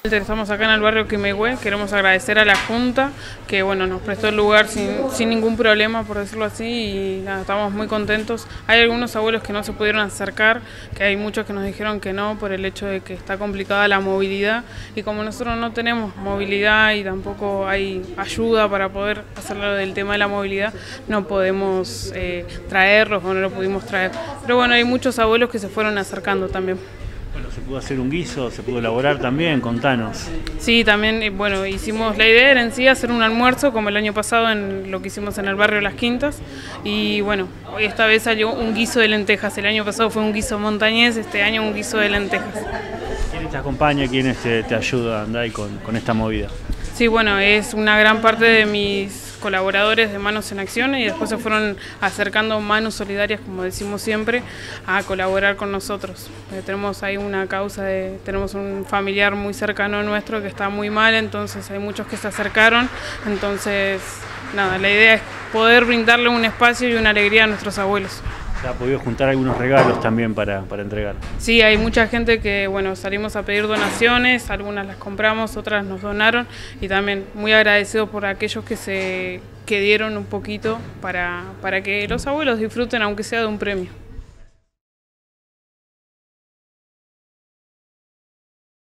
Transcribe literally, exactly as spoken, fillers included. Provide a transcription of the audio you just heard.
Estamos acá en el barrio Quimehue, queremos agradecer a la Junta que bueno, nos prestó el lugar sin, sin ningún problema, por decirlo así, y nada, estamos muy contentos. Hay algunos abuelos que no se pudieron acercar, que hay muchos que nos dijeron que no por el hecho de que está complicada la movilidad, y como nosotros no tenemos movilidad y tampoco hay ayuda para poder hacerlo del tema de la movilidad, no podemos eh, traerlos o no lo pudimos traer. Pero bueno, hay muchos abuelos que se fueron acercando también. Bueno, se pudo hacer un guiso, se pudo elaborar también, contanos. Sí, también, bueno, hicimos, la idea era en sí hacer un almuerzo como el año pasado en lo que hicimos en el barrio Las Quintas, y bueno, hoy esta vez salió un guiso de lentejas. El año pasado fue un guiso montañés, este año un guiso de lentejas. ¿Quién te acompaña, quién te, te ayuda, Anday, con, con esta movida? Sí, bueno, es una gran parte de mis colaboradores de Manos en Acción, y después se fueron acercando manos solidarias, como decimos siempre, a colaborar con nosotros. Eh, tenemos ahí una causa, de, tenemos un familiar muy cercano nuestro que está muy mal, entonces hay muchos que se acercaron, entonces nada, la idea es poder brindarle un espacio y una alegría a nuestros abuelos. ¿Se ha podido juntar algunos regalos también para, para entregar? Sí, hay mucha gente que, bueno, salimos a pedir donaciones, algunas las compramos, otras nos donaron, y también muy agradecidos por aquellos que se que dieron un poquito para, para que los abuelos disfruten, aunque sea de un premio.